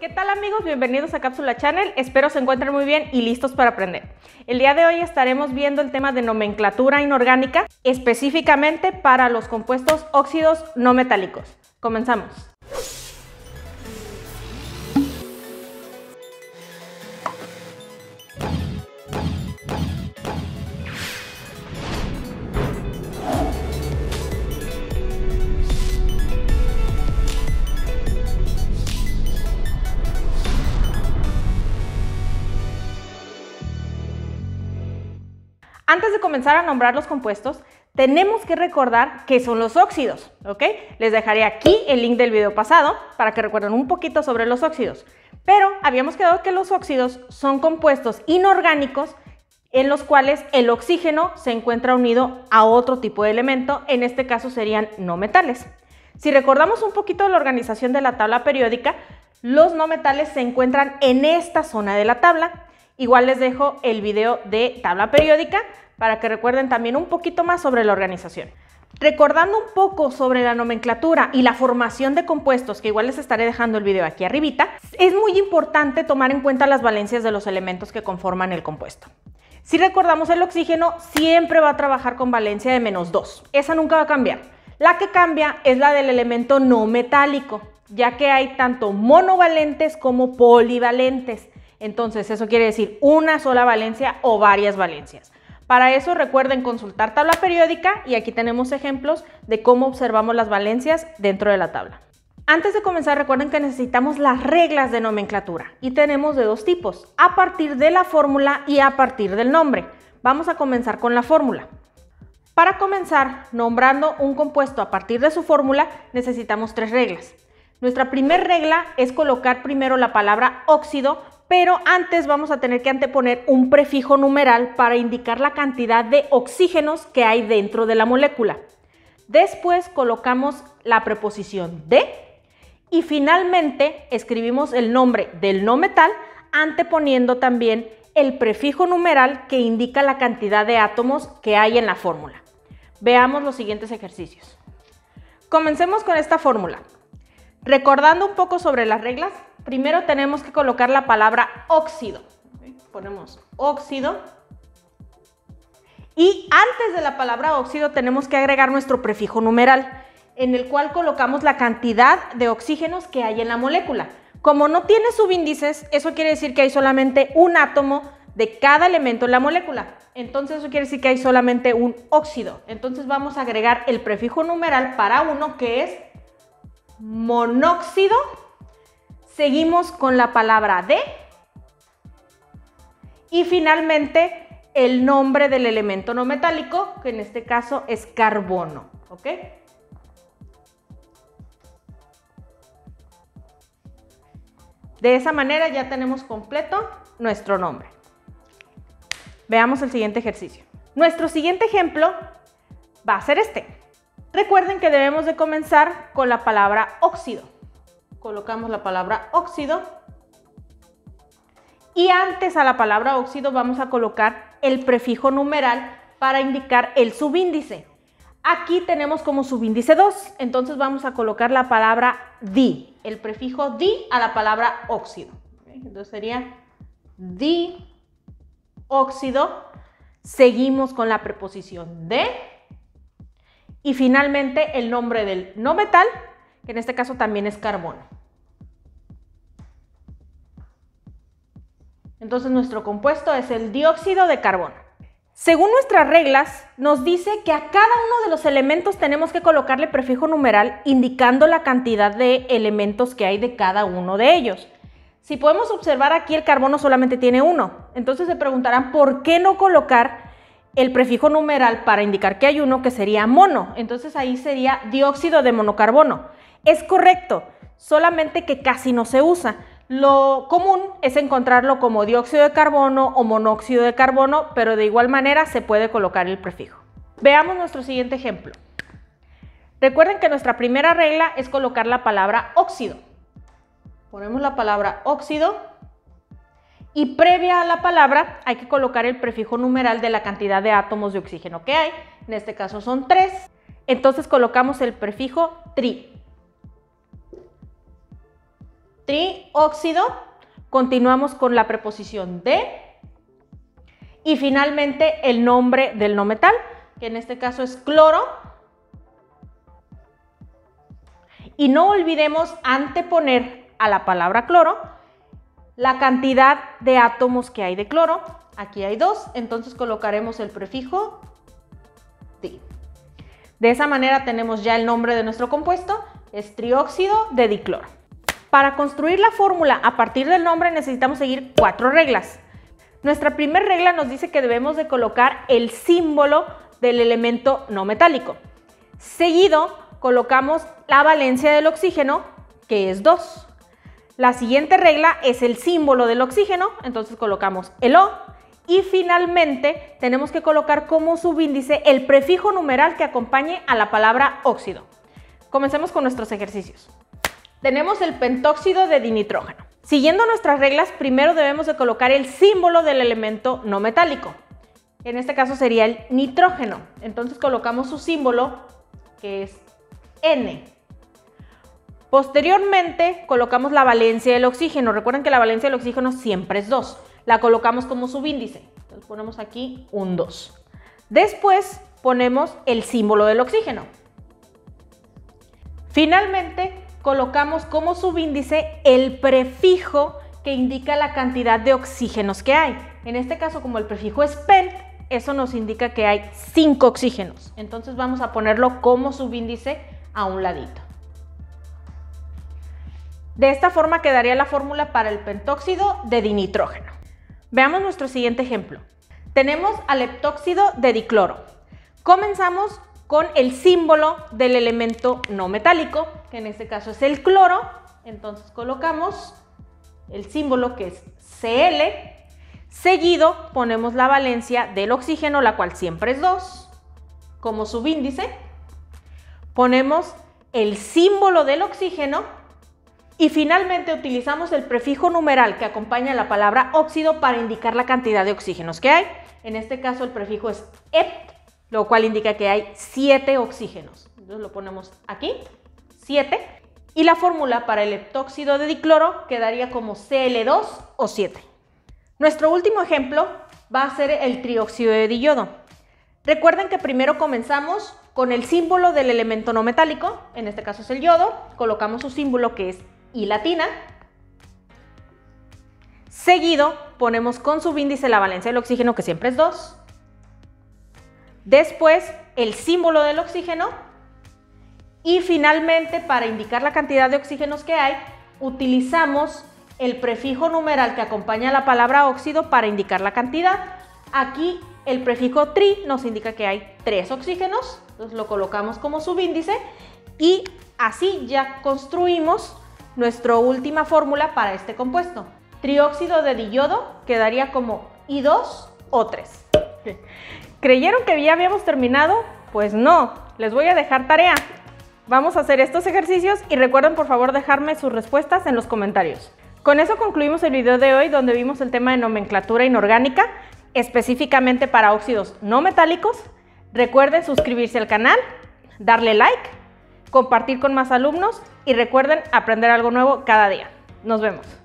¿Qué tal amigos? Bienvenidos a Cápsula Channel, espero se encuentren muy bien y listos para aprender. El día de hoy estaremos viendo el tema de nomenclatura inorgánica, específicamente para los compuestos óxidos no metálicos. Comenzamos. Antes de comenzar a nombrar los compuestos, tenemos que recordar qué son los óxidos, ¿ok? Les dejaré aquí el link del video pasado para que recuerden un poquito sobre los óxidos. Pero habíamos quedado que los óxidos son compuestos inorgánicos en los cuales el oxígeno se encuentra unido a otro tipo de elemento, en este caso serían no metales. Si recordamos un poquito de la organización de la tabla periódica, los no metales se encuentran en esta zona de la tabla. Igual les dejo el video de tabla periódica para que recuerden también un poquito más sobre la organización. Recordando un poco sobre la nomenclatura y la formación de compuestos, que igual les estaré dejando el video aquí arribita, es muy importante tomar en cuenta las valencias de los elementos que conforman el compuesto. Si recordamos, el oxígeno siempre va a trabajar con valencia de -2. Esa nunca va a cambiar. La que cambia es la del elemento no metálico, ya que hay tanto monovalentes como polivalentes. Entonces, eso quiere decir una sola valencia o varias valencias. Para eso recuerden consultar tabla periódica y aquí tenemos ejemplos de cómo observamos las valencias dentro de la tabla. Antes de comenzar, recuerden que necesitamos las reglas de nomenclatura y tenemos de dos tipos, a partir de la fórmula y a partir del nombre. Vamos a comenzar con la fórmula. Para comenzar, nombrando un compuesto a partir de su fórmula, necesitamos tres reglas. Nuestra primera regla es colocar primero la palabra óxido, pero antes vamos a tener que anteponer un prefijo numeral para indicar la cantidad de oxígenos que hay dentro de la molécula. Después colocamos la preposición de y finalmente escribimos el nombre del no metal anteponiendo también el prefijo numeral que indica la cantidad de átomos que hay en la fórmula. Veamos los siguientes ejercicios. Comencemos con esta fórmula. Recordando un poco sobre las reglas, primero tenemos que colocar la palabra óxido. Ponemos óxido. Y antes de la palabra óxido tenemos que agregar nuestro prefijo numeral, en el cual colocamos la cantidad de oxígenos que hay en la molécula. Como no tiene subíndices, eso quiere decir que hay solamente un átomo de cada elemento en la molécula. Entonces eso quiere decir que hay solamente un óxido. Entonces vamos a agregar el prefijo numeral para uno que es monóxido. Seguimos con la palabra de y finalmente el nombre del elemento no metálico, que en este caso es carbono, ¿ok? De esa manera ya tenemos completo nuestro nombre. Veamos el siguiente ejercicio. Nuestro siguiente ejemplo va a ser este. Recuerden que debemos de comenzar con la palabra óxido. Colocamos la palabra óxido y antes a la palabra óxido vamos a colocar el prefijo numeral para indicar el subíndice. Aquí tenemos como subíndice 2, entonces vamos a colocar la palabra di, el prefijo di a la palabra óxido. Entonces sería dióxido, seguimos con la preposición de y finalmente el nombre del no metal, que en este caso también es carbono. Entonces nuestro compuesto es el dióxido de carbono. Según nuestras reglas, nos dice que a cada uno de los elementos tenemos que colocarle prefijo numeral indicando la cantidad de elementos que hay de cada uno de ellos. Si podemos observar aquí, el carbono solamente tiene uno. Entonces se preguntarán por qué no colocar el prefijo numeral para indicar que hay uno, que sería mono. Entonces ahí sería dióxido de monocarbono. Es correcto, solamente que casi no se usa. Lo común es encontrarlo como dióxido de carbono o monóxido de carbono, pero de igual manera se puede colocar el prefijo. Veamos nuestro siguiente ejemplo. Recuerden que nuestra primera regla es colocar la palabra óxido. Ponemos la palabra óxido y previa a la palabra hay que colocar el prefijo numeral de la cantidad de átomos de oxígeno que hay. En este caso son 3. Entonces colocamos el prefijo tri. trióxido, continuamos con la preposición de y finalmente el nombre del no metal, que en este caso es cloro. Y no olvidemos anteponer a la palabra cloro la cantidad de átomos que hay de cloro. Aquí hay 2, entonces colocaremos el prefijo di. De esa manera tenemos ya el nombre de nuestro compuesto, es trióxido de dicloro. Para construir la fórmula a partir del nombre necesitamos seguir 4 reglas. Nuestra primera regla nos dice que debemos de colocar el símbolo del elemento no metálico. Seguido colocamos la valencia del oxígeno, que es 2. La siguiente regla es el símbolo del oxígeno, entonces colocamos el O. Y finalmente tenemos que colocar como subíndice el prefijo numeral que acompañe a la palabra óxido. Comencemos con nuestros ejercicios. Tenemos el pentóxido de dinitrógeno. Siguiendo nuestras reglas, primero debemos de colocar el símbolo del elemento no metálico. En este caso sería el nitrógeno. Entonces colocamos su símbolo, que es N. Posteriormente colocamos la valencia del oxígeno. Recuerden que la valencia del oxígeno siempre es 2. La colocamos como subíndice. Entonces ponemos aquí un 2. Después ponemos el símbolo del oxígeno. Finalmente colocamos como subíndice el prefijo que indica la cantidad de oxígenos que hay. En este caso, como el prefijo es pent, eso nos indica que hay 5 oxígenos. Entonces vamos a ponerlo como subíndice a un ladito. De esta forma quedaría la fórmula para el pentóxido de dinitrógeno. Veamos nuestro siguiente ejemplo. Tenemos al heptóxido de dicloro. Comenzamos con el símbolo del elemento no metálico, que en este caso es el cloro. Entonces colocamos el símbolo, que es Cl. Seguido ponemos la valencia del oxígeno, la cual siempre es 2, como subíndice. Ponemos el símbolo del oxígeno y finalmente utilizamos el prefijo numeral que acompaña a la palabra óxido para indicar la cantidad de oxígenos que hay. En este caso el prefijo es hept, lo cual indica que hay 7 oxígenos. Entonces lo ponemos aquí, 7. Y la fórmula para el heptóxido de dicloro quedaría como Cl2 o 7. Nuestro último ejemplo va a ser el trióxido de diyodo. Recuerden que primero comenzamos con el símbolo del elemento no metálico, en este caso es el yodo, colocamos su símbolo, que es I latina. Seguido ponemos con subíndice la valencia del oxígeno, que siempre es 2. Después el símbolo del oxígeno y finalmente, para indicar la cantidad de oxígenos que hay, utilizamos el prefijo numeral que acompaña a la palabra óxido para indicar la cantidad. Aquí el prefijo tri nos indica que hay 3 oxígenos, entonces lo colocamos como subíndice y así ya construimos nuestra última fórmula para este compuesto. Trióxido de diyodo quedaría como I2 o 3. ¿Creyeron que ya habíamos terminado? Pues no, les voy a dejar tarea. Vamos a hacer estos ejercicios y recuerden por favor dejarme sus respuestas en los comentarios. Con eso concluimos el video de hoy, donde vimos el tema de nomenclatura inorgánica, específicamente para óxidos no metálicos. Recuerden suscribirse al canal, darle like, compartir con más alumnos y recuerden aprender algo nuevo cada día. Nos vemos.